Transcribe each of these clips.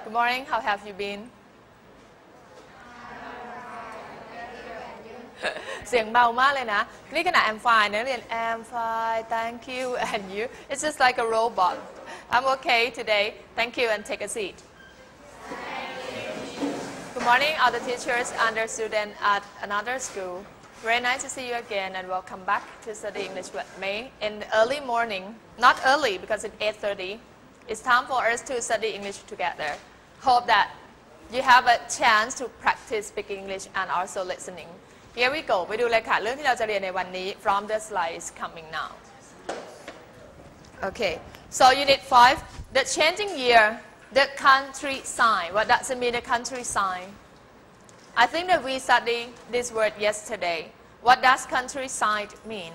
Good morning. How have you been? เสียงเบามากเลยนะนี่ขณะ I'm fine นักเรียน I'm fine thank you and you it's just like a robot I'm okay today thank you and take a seat Good morning all the teachers and the students at another school very nice to see you again and welcome back to study English with me in the early morning not early because it's 8:30 it's time for us to study English together hope that you have a chance to practice speaking English and also listening Here we go ไปดูเลยค่ะเรื่องที่เราจะเรียนในวันนี้ from the slides coming now Okay so unit 5 the changing year the country sign what does it mean the country sign I think that we studied this word yesterday what does country sign mean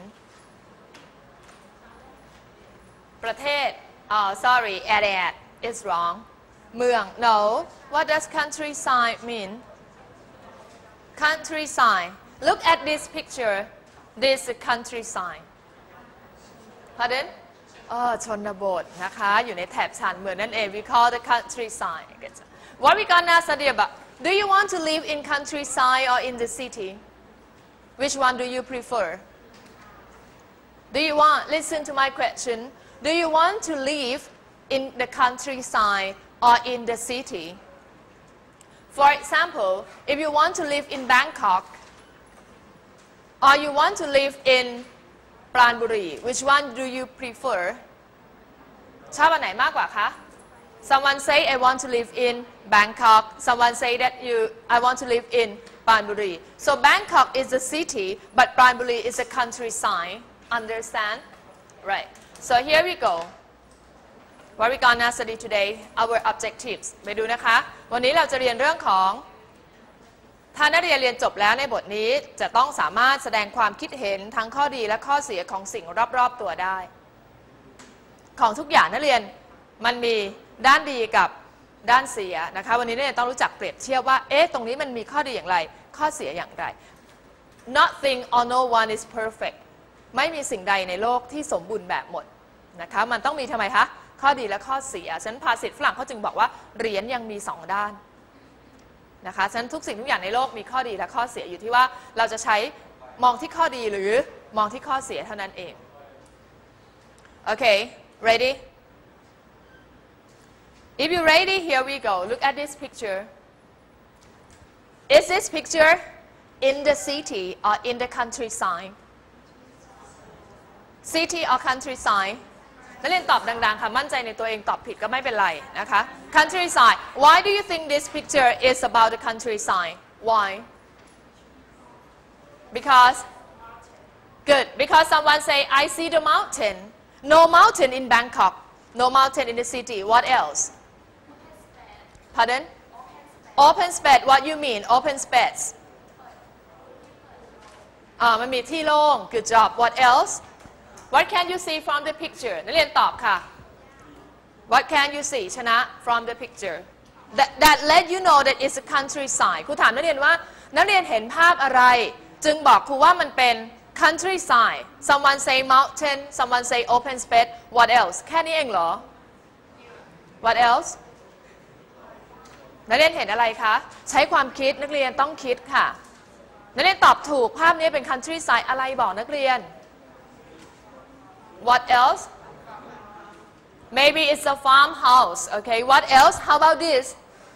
ประเทศsorry area is wrong เมือง no what does country sign mean country sign Look at this picture. This is a country sign. Pardon? ชนบทนะคะอยู่ในแถบชานเมืองนั่นเอง We call the countryside. What we gonna study about? Do you want to live in countryside or in the city? Which one do you prefer? Do you want? Listen to my question. Do you want to live in the countryside or in the city? For example, if you want to live in Bangkok.Or you want to live in ปราณบุรี Which one do you prefer ชอบอันไหนมากกว่าคะ Someone say I want to live in Bangkok Someone say that I want to live in ปราณบุรี So Bangkok is a city but ปราณบุรี is a countryside Understand Right So here we go What we gonna study today Our objectives ไปดูนะคะวันนี้เราจะเรียนเรื่องของถ้านักเรียนเรียนจบแล้วในบทนี้จะต้องสามารถแสดงความคิดเห็นทั้งข้อดีและข้อเสียของสิ่งรอบๆตัวได้ของทุกอย่างนักเรียนมันมีด้านดีกับด้านเสียนะคะวันนี้นักเรียนต้องรู้จักเปรียบเทียบว่าตรงนี้มันมีข้อดีอย่างไรข้อเสียอย่างไร Nothing or no one is perfect ไม่มีสิ่งใดในโลกที่สมบูรณ์แบบหมดนะคะมันต้องมีทำไมคะข้อดีและข้อเสียฉะนั้นภาษิตฝรั่งเขาจึงบอกว่าเหรียญยังมี2ด้านนะคะฉะนั้นทุกสิ่งทุกอย่างในโลกมีข้อดีและข้อเสียอยู่ที่ว่าเราจะใช้มองที่ข้อดีหรือมองที่ข้อเสียเท่านั้นเองโอเค ready if you ready here we go look at this picture is this picture in the city or in the countryside city or countrysideนักเรียนตอบดังๆค่ะมั่นใจในตัวเองตอบผิดก็ไม่เป็นไรนะคะ countryside why do you think this picture is about the countryside why because good because someone say I see the mountain no mountain in Bangkok no mountain in the city what else pardon open space what you mean open space มันมีที่โล่ง good job what else What can you see from the picture นักเรียนตอบค่ะ What can you see ชนะ from the picture that let you know that it's a countryside ครูถามนักเรียนว่านักเรียนเห็นภาพอะไรจึงบอกครูว่ามันเป็น countryside someone say mountain someone say open space what else แค่นี้เองเหรอ What else นักเรียนเห็นอะไรคะใช้ความคิดนักเรียนต้องคิดค่ะนักเรียนตอบถูกภาพนี้เป็น countryside อะไรบอกนักเรียนWhat else? Maybe it's a farmhouse. Okay. What else? How about this?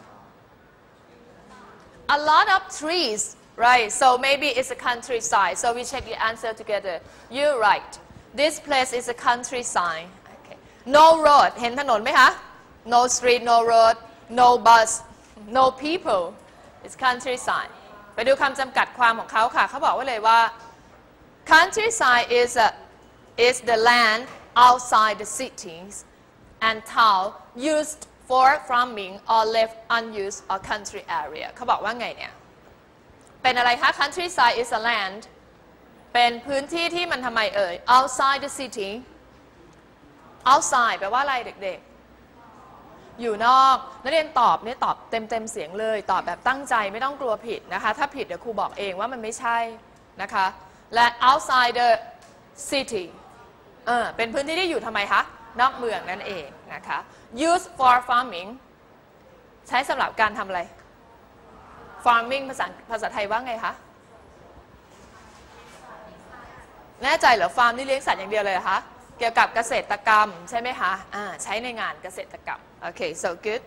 A lot of trees, right? So maybe it's a countryside. So we check the answer together. You're right. This place is a countryside. Okay. No road. เห็นถนนไหมคะ No street, no road, no bus, no people. It's countryside. ไปดูคำจำกัดความของเขาค่ะเขาบอกไว้เลยว่า countryside is the land outside the cities and town used for farming or left unused or country area เขาบอกว่าไงเนี่ยเป็นอะไรคะ countryside is a land เป็นพื้นที่ที่มันทำไมoutside the city outside แปลว่าอะไรเด็กๆอยู่นอกนักเรียนตอบเนี่ยตอบเต็มเสียงเลยตอบแบบตั้งใจไม่ต้องกลัวผิดนะคะถ้าผิดเดี๋ยวครูบอกเองว่ามันไม่ใช่นะคะและ outside the cityเป็นพื้นที่ที่อยู่ทำไมคะนอกเมืองนั่นเองนะคะ used for farming ใช้สำหรับการทำอะไร farming ภาษาไทยว่าไงคะแน่ใจเหรอฟาร์มนี่เลี้ยงสัตว์อย่างเดียวเลยเหรอคะเกี่ยวกับเกษตรกรรมใช่ไหมคะใช้ในงานเกษตรกรรมโอเค so good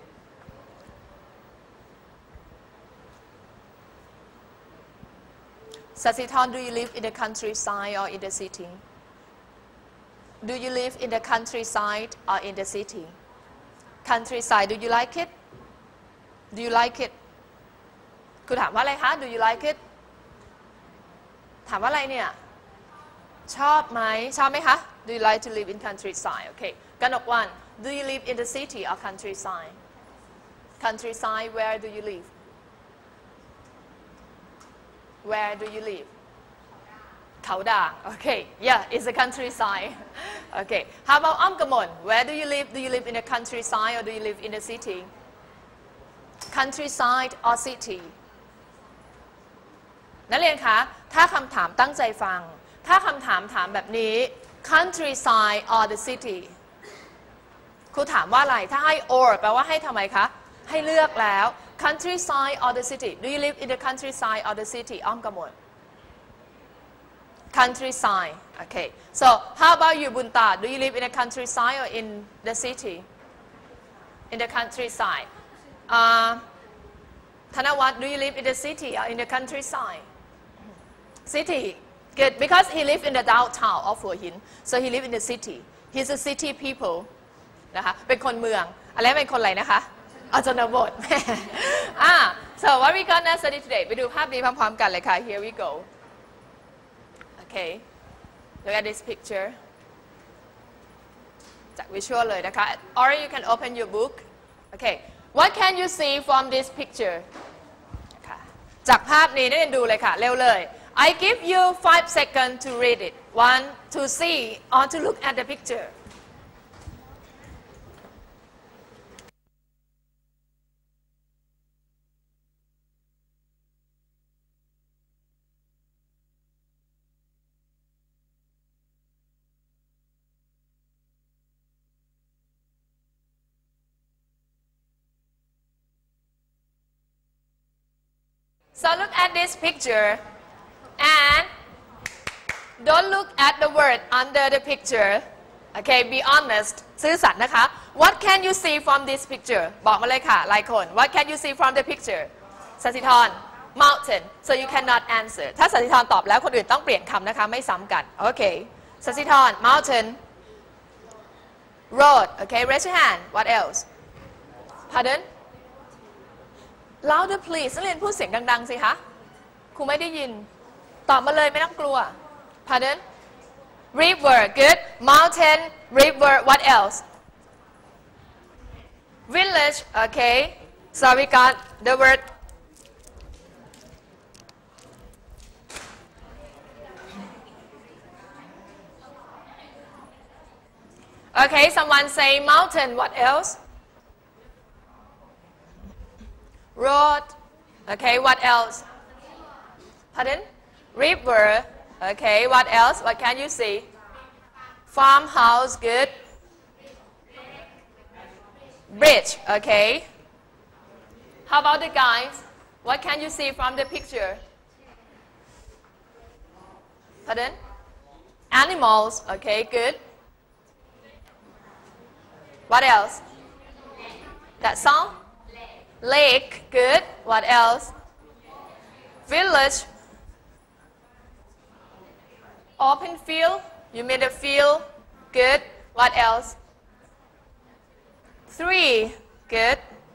Sasiton, do you live in the countryside or in the city? Do you live in the countryside or in the city? Countryside, do you like it? Do you like it? คุณถามว่าอะไรคะ Do you like it? ถามว่าอะไรเนี่ยชอบไหมชอบไหมคะ Do you like to live in countryside? Okay. กนกวัน Do you live in the city or countryside? Countryside, where do you live? Where do you live? เขาด่าง Okay. Yeah, it's a countryside. Okay. How about อ้อมกมล Where do you live? Do you live in the countryside or do you live in the city? Countryside or city? นักเรียนคะถ้าคำถามตั้งใจฟังถ้าคำถามถามแบบนี้ countryside or the city ครูถามว่าอะไรถ้าให้ or แปลว่าให้ทำไมคะให้เลือกแล้ว countryside or the city do you live in the countryside or the city อ้อมกมล countryside okay so how about you บุญตา do you live in the countryside or in the city in the countryside ธนวัฒน์ do you live in the city or in the countryside city good because he live in the downtown of หัวหิน so he live in the city he's a city people นะคะเป็นคนเมืองอะไรเป็นคนอะไรนะคะชนบทso what we gonna study today ไปดูภาพนี้พร้อมๆกันเลยค่ะ here we go okay look at this picture จาก visual เลยนะคะ or you can open your book okay what can you see from this picture จากภาพนี้นักเรียนดูเลยค่ะเร็วเลย I give you 5 seconds to read it 1 to see or to look at the picture So look at this picture and don't look at the word under the picture. Okay, be honest. ซื่อสัตย์นะคะ What can you see from this picture? บอกมาเลยค่ะหลายคน What can you see from the picture? สสิธร Mountain. So you cannot answer. ถ้าสสิธรตอบแล้วคนอื่นต้องเปลี่ยนคำนะคะไม่ซ้ำกัน Okay. สสิธร Mountain. Road. Okay, raise your hand. What else? Pardon? Louder please นักเรียนพูดเสียงดังๆสิคะครูไม่ได้ยินตอบมาเลยไม่ต้องกลัว Pardon River good Mountain River what else Village okay so we got the word okay someone say mountain what else Road. Okay, what else? Pardon? River. Okay, what else? What can you see? Farmhouse, good. Bridge, okay. How about the guys? What can you see from the picture? Pardon? Animals, okay, good. What else? That's all? Lake, good. What else? Village. Open field. You made a field. Good. What else? 3. Good.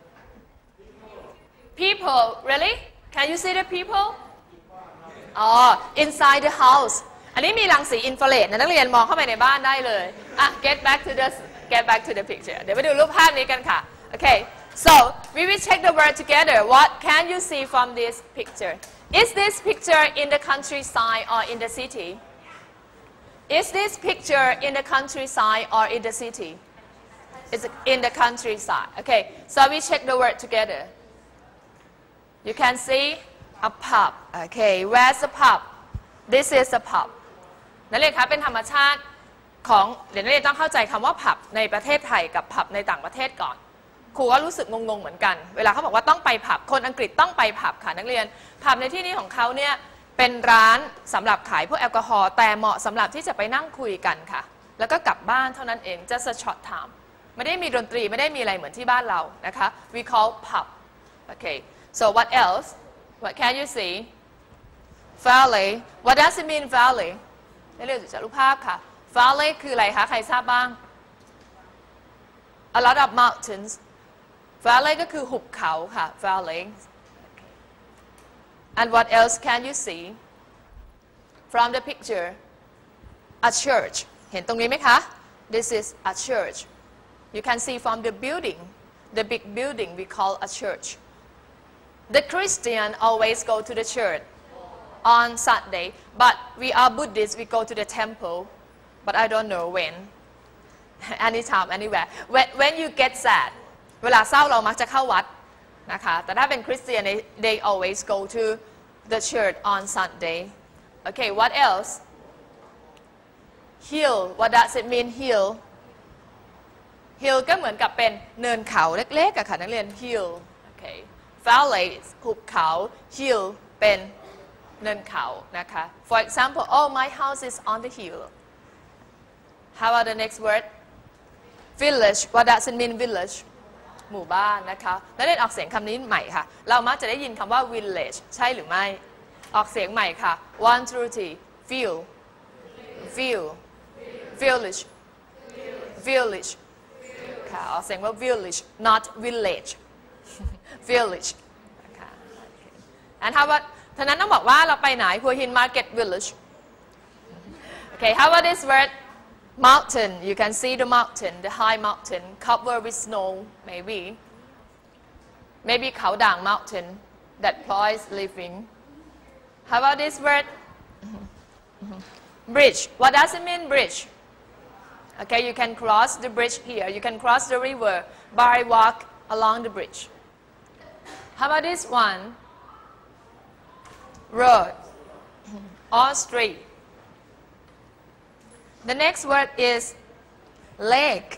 People. Really? Can you see the people? Oh, inside the house. อันนี้มีรังสีอินฟราเรดนะนักเรียนมองเข้าไปในบ้านได้เลยget back to the picture เดี๋ยวไปดูรูปภาพนี้กันค่ะ Okay. So, we will check the word together. What can you see from this picture? Is this picture in the countryside or in the city? Is this picture in the countryside or in the city? It's in the countryside. Okay, so we check the word together. You can see a pub. Okay, where's the pub? This is a pub. นักเรียนคะเป็นธรรมชาติของเดี๋ยวนักเรียนต้องเข้าใจคำว่าผับในประเทศไทยกับผับในต่างประเทศก่อนครูก็รู้สึกงงๆเหมือนกันเวลาเขาบอกว่าต้องไปผับคนอังกฤษต้องไปผับค่ะนักเรียนผับในที่นี้ของเขาเนี่ยเป็นร้านสำหรับขายพวกแอลกอฮอล์แต่เหมาะสำหรับที่จะไปนั่งคุยกันค่ะแล้วก็กลับบ้านเท่านั้นเอง just a short time ไม่ได้มีดนตรีไม่ได้มีอะไรเหมือนที่บ้านเรานะคะ we call pub okay so what else what can you see valley what does it mean valley ได้เรียนจากรูปภาพค่ะ valley คืออะไรคะใครทราบบ้าง a lot of mountains valley ก็คือหุบเขาค่ะ valley and what else can you see from the picture a church เห็นตรงนี้ไหมคะ this is a church you can see from the building the big building we call a church the Christian always go to the church on Sunday but we are Buddhists we go to the temple but I don't know when anytime anywhere when you get sad เวลาเศร้าเรามักจะเข้าวัดนะคะแต่ถ้าเป็นคริสเตียน they always go to the church on Sunday okay what else hill what does it mean hill hill ก็เหมือนกับเป็นเนินเขาเล็กๆอะค่ะนักเรียน hill okay valley หุบเขา hill เป็นเนินเขานะคะ for example oh my house is on the hill how about the next word village what does it mean village หมู่บ้านนะคะแล้วเรียนออกเสียงคำนี้ใหม่ค่ะเรามักจะได้ยินคำว่า village ใช่หรือไม่ออกเสียงใหม่ค่ะ one two three view view village village ค่ะออกเสียงว่า village not village village นะคะ and how about ท่านั้นต้องบอกว่าเราไปไหนหัวหิน market village okay how about this word mountain you can see the mountain the high mountain covered with snow maybe เขาด่าง mountain that boys living how about this word bridge what does it mean bridge okay you can cross the bridge here you can cross the river by walk along the bridge how about this one road or street the next word is lake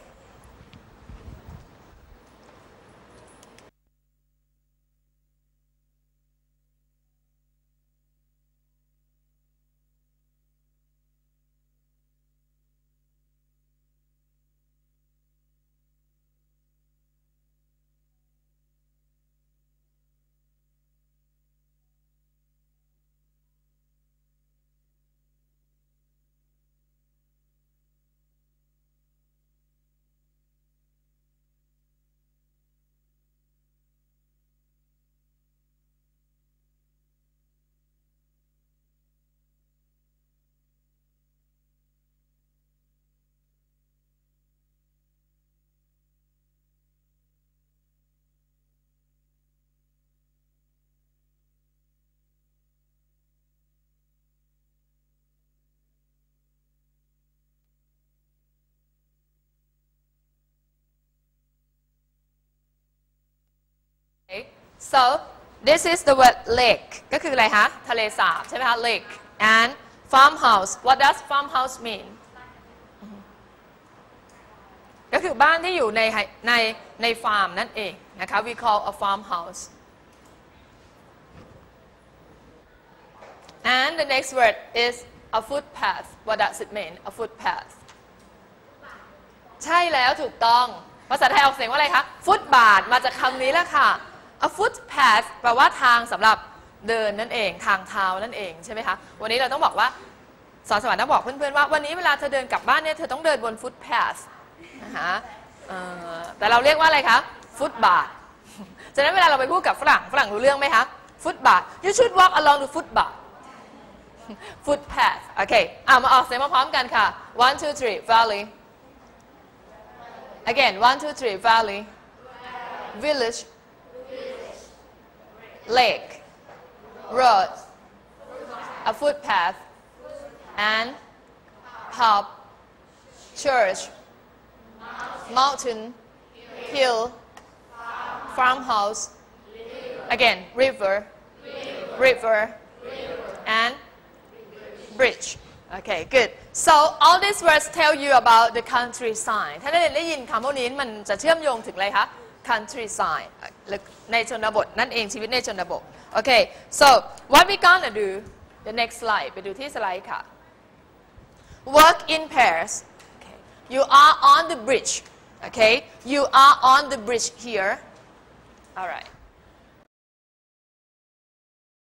so this is the word lake ก็คืออะไรคะทะเลสาบใช่ไหมคะ lake and farmhouse what does farmhouse mean ก็คือบ้านที่อยู่ในฟาร์มนั่นเองนะคะ we call a farmhouse and the next word is a footpath what does it mean a footpath ใช่แล้วถูกต้องภาษาไทยออกเสียงว่าอะไรคะฟุตบาทมาจากคำนี้แหละค่ะa footpath แปลว่าทางสำหรับเดินนั่นเองทางเท้านั่นเองใช่ไหมคะวันนี้เราต้องบอกว่าสอนสวรรค์ต้องบอกเพื่อนๆว่าวันนี้เวลาเธอเดินกลับบ้านเนี่ยเธอต้องเดินบน footpath นะคะแต่เราเรียกว่าอะไรคะฟุตบาทฉะนั้นเวลาเราไปพูดกับฝรั่งรู้เรื่องไหมคะฟุตบาท you should walk along the footpath footpath โอเคมาออกเสียงมาพร้อมกันค่ะ one two three valley again 1 2 3 valley village lake road a footpath and pub church mountain hill farmhouse again river and bridge okay good so all these words tell you about the countryside ถ้าได้ยินคำพวกนี้มันจะเชื่อมโยงถึงอะไรคะ countryside ในชนบทนั่นเองชีวิตในชนบทโอเค so what we gonna do the next slide ไปดูที่สไลด์ค่ะ work in pairs okay. you are on the bridge okay you are on the bridge here alright